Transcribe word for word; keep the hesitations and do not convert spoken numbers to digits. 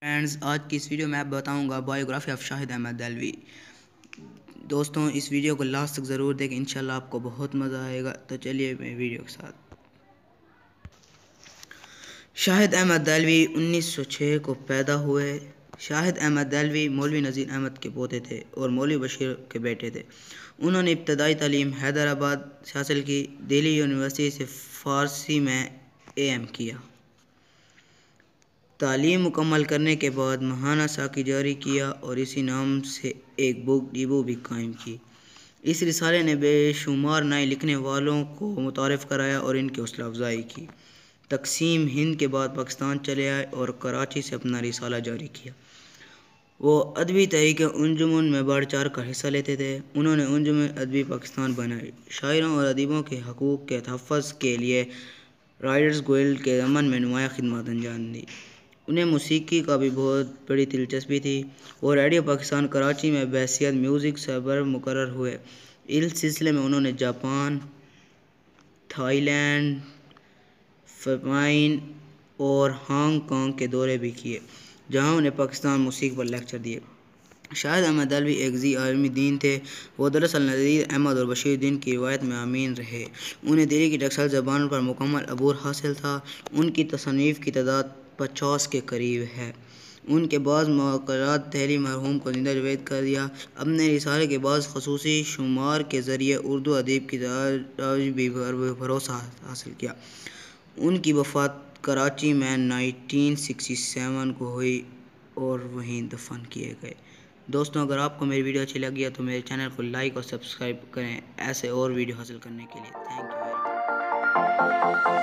Friends, आज की इस वीडियो में मैं बताऊंगा बायोग्राफी ऑफ शाहिद अहमद देहलवी। दोस्तों, इस वीडियो को लास्ट तक ज़रूर देखें, इंशाल्लाह आपको बहुत मज़ा आएगा। तो चलिए मैं वीडियो के साथ। शाहिद अहमद देहलवी उन्नीस सौ छह को पैदा हुए। शाहिद अहमद देहलवी मौलवी नज़ीर अहमद के पोते थे और मौलवी बशीर के बेटे थे। उन्होंने इब्तदाई तालीम हैदराबाद से हासिल की। दिल्ली यूनिवर्सिटी से फ़ारसी में ए एम किया। तालीम मुकम्मल करने के बाद महाना साकी जारी किया और इसी नाम से एक बुक डिबो भी कायम की। इस रिसाले ने बेशुमार नए लिखने वालों को मुतारिफ़ कराया और इनकी हौसला अफजाई की। तकसीम हिंद के बाद पाकिस्तान चले आए और कराची से अपना रिसाला जारी किया। वो अदबी तहरीक अंजुमन में बढ़ चढ़ कर हिस्सा लेते थे। उन्होंने अंजुमन अदबी पाकिस्तान बनाई। शायरों और अदीबों के हकूक़ के तहफ़्फ़ुज़ के लिए राइडर्स गिल्ड के अमन में नुमायाँ खिदमत अंजाम दी। उन्हें मौसीकी का भी बहुत बड़ी दिलचस्पी थी। वो रेडियो पाकिस्तान कराची में बहैसियत म्यूज़िक सरबर मुकर्रर हुए। इस सिलसिले में उन्होंने जापान, थाईलैंड, फिलिपाइन और हांगकांग के दौरे भी किए, जहां उन्हें पाकिस्तान मौसीकी पर लेक्चर दिए। शाहिद अहमद देहलवी एक ज़ी आलमी दीन थे। वो दरअसल नज़ीर अहमद और बशीर दीन की रिवायत में अमीन रहे। उन्हें दिल्ली की टक्सल ज़बान पर मुकम्मल अबूर हासिल था। उनकी तसनीफ़ की तादाद पचास के करीब है। उनके बाज़ मक़ालात दिल्ली मरहूम को ज़िंदा जवेद कर दिया। अपने रिसाले के बाज़ ख़ुसूसी शुमार के ज़रिए उर्दू अदब की तारीख़ भी भरोसा हासिल किया। उनकी वफ़ात कराची में उन्नीस सौ सड़सठ को हुई और वहीं दफन किए गए। दोस्तों, अगर आपको मेरी वीडियो अच्छी लगी है तो मेरे चैनल को लाइक और सब्सक्राइब करें ऐसे और वीडियो हासिल करने के लिए। Thank you very much.